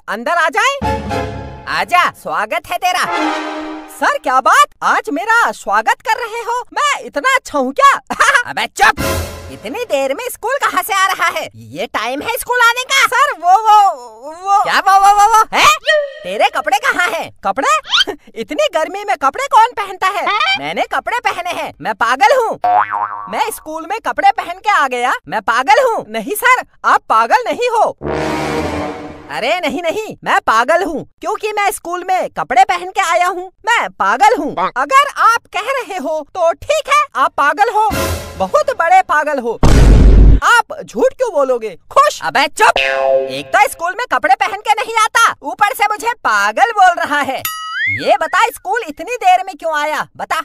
अंदर आ जाए। आजा, स्वागत है तेरा। सर क्या बात, आज मेरा स्वागत कर रहे हो? मैं इतना अच्छा हूँ क्या? अबे चुप, इतनी देर में स्कूल कहाँ से आ रहा है? ये टाइम है स्कूल आने का। सर वो क्या वो है? तेरे कपड़े कहाँ हैं? कपड़े? इतनी गर्मी में कपड़े कौन पहनता है? मैंने कपड़े पहने हैं, मैं पागल हूँ। मैं स्कूल में कपड़े पहन के आ गया, मैं पागल हूँ? नहीं सर, आप पागल नहीं हो। अरे नहीं, मैं पागल हूँ क्योंकि मैं स्कूल में कपड़े पहन के आया हूँ। मैं पागल हूँ। अगर आप कह रहे हो तो ठीक है, आप पागल हो, बहुत बड़े पागल हो। आप झूठ क्यों बोलोगे? खुश? अबे चुप, एक तो स्कूल में कपड़े पहन के नहीं आता, ऊपर से मुझे पागल बोल रहा है। ये बता, स्कूल इतनी देर में क्यों आया? बता।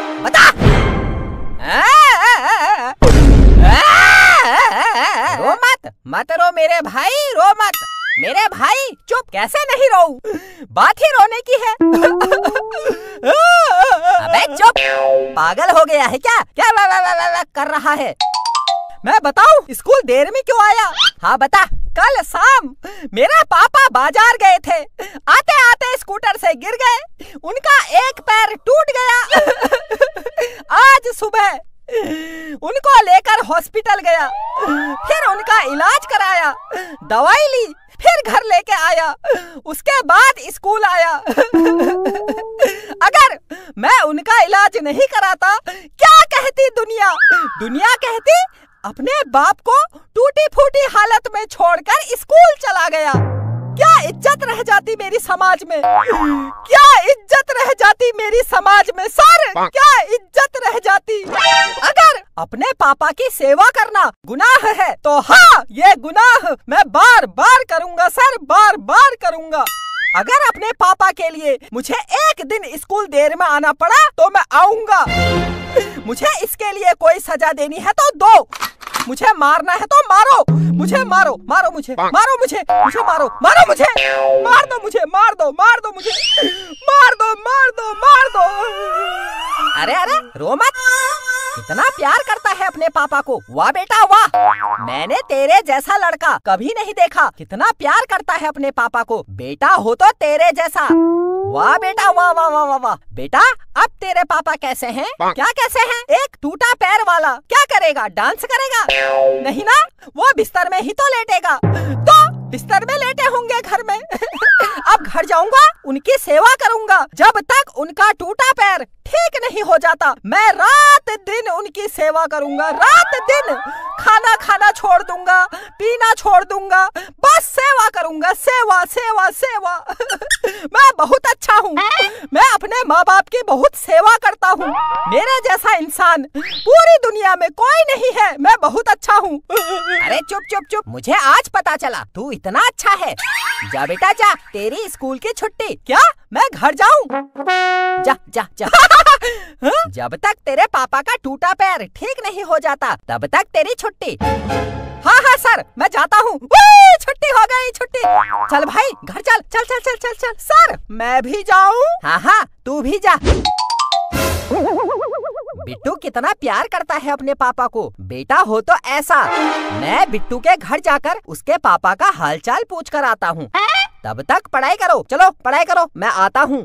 रो मत रो मेरे भाई, रो मत मेरे भाई। चुप, कैसे नहीं रोऊं? बात ही रोने की है। अबे चुप, पागल हो गया है क्या? क्या वा कर रहा है? मैं बताऊं स्कूल देर में क्यों आया? हाँ बता। कल शाम मेरा पापा बाजार गए थे, आते आते स्कूटर से गिर गए, उनका एक पैर टूट गया। आज सुबह उनको लेकर हॉस्पिटल गया, फिर उनका इलाज कराया, दवाई ली, फिर घर लेके आया, उसके बाद स्कूल आया। अगर मैं उनका इलाज नहीं कराता, क्या कहती दुनिया? दुनिया कहती अपने बाप को टूटी फूटी हालत में छोड़कर स्कूल चला गया। क्या इज्जत रह जाती मेरी समाज में? क्या इज्जत रह जाती मेरी समाज में सर? क्या इज्जत रह जाती? अगर अपने पापा की सेवा करना गुनाह है तो हाँ, ये गुनाह मैं बार बार करूँगा सर, बार बार करूँगा। अगर अपने पापा के लिए मुझे एक दिन स्कूल देर में आना पड़ा तो मैं आऊँगा। मुझे इसके लिए कोई सजा देनी है तो दो, मुझे मारना है तो मारो, मुझे मारो मुझे, मारो मुझे, मारो मुझे, मार दो मुझे, मार दो। अरे रो मत, इतना प्यार करता है अपने पापा को। वाह बेटा वाह, मैंने तेरे जैसा लड़का कभी नहीं देखा। कितना प्यार करता है अपने पापा को। बेटा हो तो तेरे जैसा। वाह बेटा वाह वाह वाह वाह वाह। बेटा अब तेरे पापा कैसे हैं? क्या कैसे हैं? एक टूटा पैर वाला क्या करेगा? डांस करेगा? नहीं ना, वो बिस्तर में ही तो लेटेगा। तो बिस्तर में लेटे होंगे घर में। अब घर जाऊंगा, उनकी सेवा करूंगा जब तक उनका टूटा पैर ठीक नहीं हो जाता। मैं रात दिन उनकी सेवा करूंगा, रात दिन। खाना खाना छोड़ दूंगा, पीना छोड़ दूंगा, बस सेवा करूंगा, सेवा सेवा सेवा। मैं बहुत अच्छा हूँ, मैं अपने माँ बाप की बहुत सेवा करता हूँ। मेरे जैसा इंसान पूरी दुनिया में कोई नहीं है, मैं बहुत अच्छा हूँ। अरे चुप, मुझे आज पता चला तू इतना अच्छा है। जा बेटा जा, तेरी स्कूल की छुट्टी। क्या मैं घर जाऊँ? जा। जब तक तेरे पापा का टूटा पैर ठीक नहीं हो जाता तब तक तेरी छुट्टी। हाँ सर, मैं जाता हूँ। छुट्टी हो गई, छुट्टी। चल भाई घर चल। सर मैं भी जाऊँ? हाँ तू भी जा। बिट्टू कितना प्यार करता है अपने पापा को। बेटा हो तो ऐसा। मैं बिट्टू के घर जाकर उसके पापा का हालचाल पूछ कर आता हूँ। तब तक पढ़ाई करो, चलो पढ़ाई करो, मैं आता हूँ।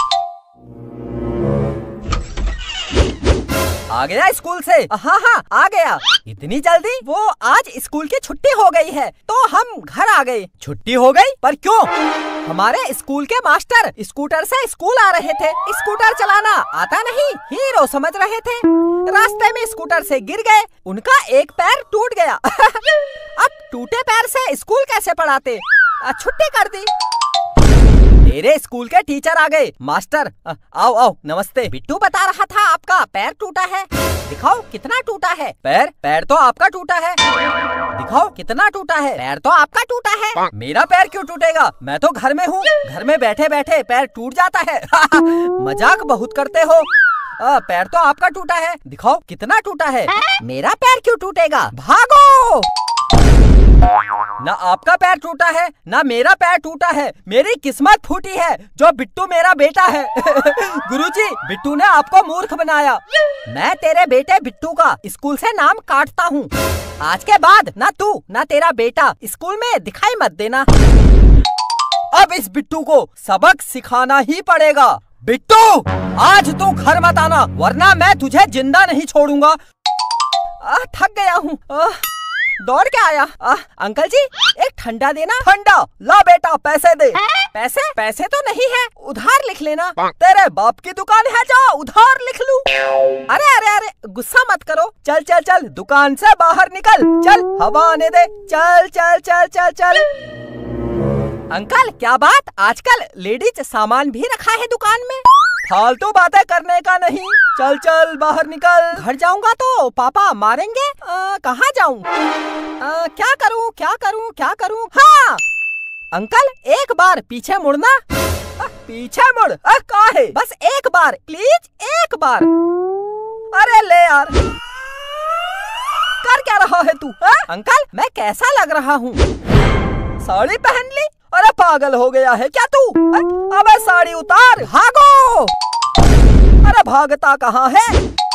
आ गया स्कूल से? हाँ आ गया। इतनी जल्दी? वो आज स्कूल की छुट्टी हो गई है तो हम घर आ गए। छुट्टी हो गई? पर क्यों? हमारे स्कूल के मास्टर स्कूटर से स्कूल आ रहे थे। स्कूटर चलाना आता नहीं, हीरो समझ रहे थे। रास्ते में स्कूटर से गिर गए, उनका एक पैर टूट गया। अब टूटे पैर से स्कूल कैसे पढ़ाते? छुट्टी कर दी। मेरे स्कूल के टीचर आ गए। मास्टर आओ नमस्ते। बिट्टू बता रहा था आपका पैर टूटा है। दिखाओ कितना टूटा है। पैर तो आपका टूटा है। दिखाओ कितना टूटा है। पैर तो आपका टूटा है। मेरा पैर क्यों टूटेगा? मैं तो घर में हूँ, घर में बैठे बैठे पैर टूट जाता है। मजाक बहुत करते हो। पैर तो आपका टूटा है, दिखाओ कितना टूटा है। मेरा पैर क्यों टूटेगा? भागो। ना आपका पैर टूटा है ना मेरा पैर टूटा है। मेरी किस्मत फूटी है जो बिट्टू मेरा बेटा है। गुरुजी, बिट्टू ने आपको मूर्ख बनाया। मैं तेरे बेटे बिट्टू का स्कूल से नाम काटता हूँ। आज के बाद ना तू ना तेरा बेटा स्कूल में दिखाई मत देना। अब इस बिट्टू को सबक सिखाना ही पड़ेगा। बिट्टू, आज तू घर मत आना वरना मैं तुझे जिंदा नहीं छोड़ूंगा। थक गया हूँ, दौड़ के आया। अंकल जी एक ठंडा देना। ठंडा? ला बेटा पैसे दे। पैसे? पैसे तो नहीं है, उधार लिख लेना। तेरे बाप की दुकान है, जाओ उधार लिख लूं। अरे अरे अरे गुस्सा मत करो, चल चल चल दुकान से बाहर निकल, चल हवा आने दे, चल चल चल चल चल। अंकल क्या बात, आजकल लेडीज सामान भी रखा है दुकान में? फालतू बातें करने का नहीं, चल चल बाहर निकल। घर जाऊंगा तो पापा मारेंगे। कहाँ जाऊं? क्या करूं क्या करूं क्या करूं? हाँ अंकल एक बार पीछे मुड़ना। पीछे मुड़? काहे? बस एक बार प्लीज, एक बार। अरे ले यार, कर क्या रहा है तू? अंकल मैं कैसा लग रहा हूँ? साड़ी पहन ली? अरे पागल हो गया है क्या तू? अबे साड़ी उतार, भागो। अरे भागता कहाँ है?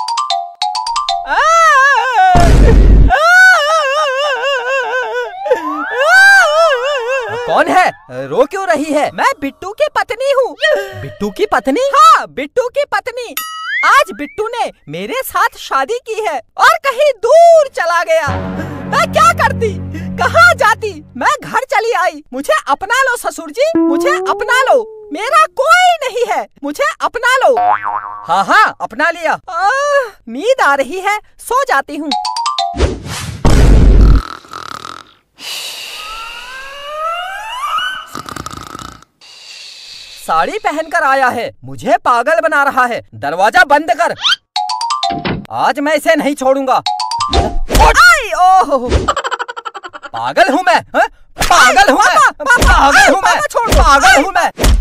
कौन है? रो क्यों रही है? मैं बिट्टू की पत्नी हूँ। बिट्टू की पत्नी? हाँ बिट्टू की पत्नी। आज बिट्टू ने मेरे साथ शादी की है और कहीं दूर चला गया। मैं क्या करती, कहाँ जाती? मैं घर चली आई। मुझे अपना लो ससुर जी, मुझे अपना लो। मेरा कोई नहीं है, मुझे अपना लो। हाँ हाँ अपना लिया। नींद आ रही है, सो जाती हूँ। साड़ी पहनकर आया है, मुझे पागल बना रहा है। दरवाजा बंद कर, आज मैं इसे नहीं छोड़ूंगा। ओह पागल हूँ मैं, पागल हूँ मैं, पागल हूँ मैं, पागल हूँ मैं।